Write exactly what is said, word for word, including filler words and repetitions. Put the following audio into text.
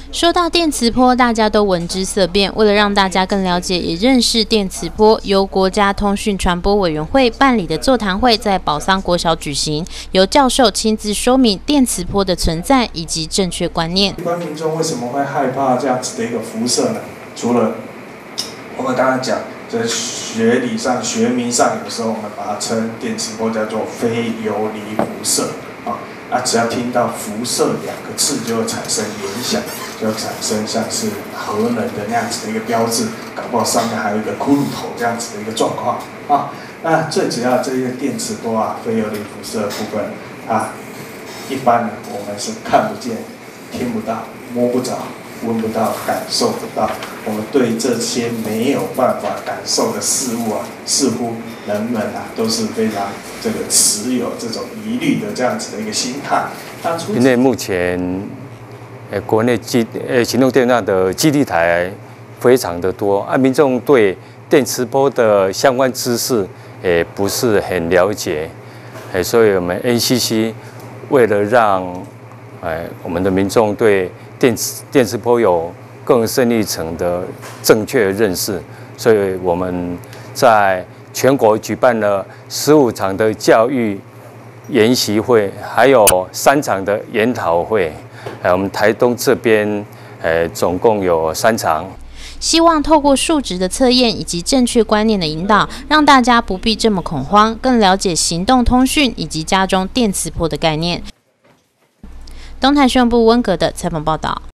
说到电磁波，大家都闻之色变。为了让大家更了解也认识电磁波，由国家通讯传播委员会办理的座谈会在宝桑国小举行，由教授亲自说明电磁波的存在以及正确观念。 一般民众为什么会害怕这样子的一个辐射呢？除了我们刚才讲，在学理上、学名上，有时候我们把它称电磁波叫做非游离辐射啊。啊，只要听到辐射两个字，就会产生联想，就会产生像是核能的那样子的一个标志，搞不好上面还有一个骷髅头这样子的一个状况啊。那最主要这些电磁波啊，非游离辐射的部分啊，一般我们是看不见、听不到、摸不着、闻不到、感受不到。我们对这些没有办法感受的事物啊，似乎人们啊都是非常这个持有这种疑虑的这样子的一个心态。 因为目前，呃，国内基呃行动电话的基地台非常的多，啊，民众对电磁波的相关知识也不是很了解，呃，所以我们 N C C 为了让，呃，我们的民众对电磁电磁波有更深一层的正确认识，所以我们在全国举办了十五场的教育研习会，还有三场的研讨会。呃，我们台东这边，呃，总共有三场。 希望透过数值的测验以及正确观念的引导，让大家不必这么恐慌，更了解行动通讯以及家中电磁波的概念。东台宣布温格的采访报道。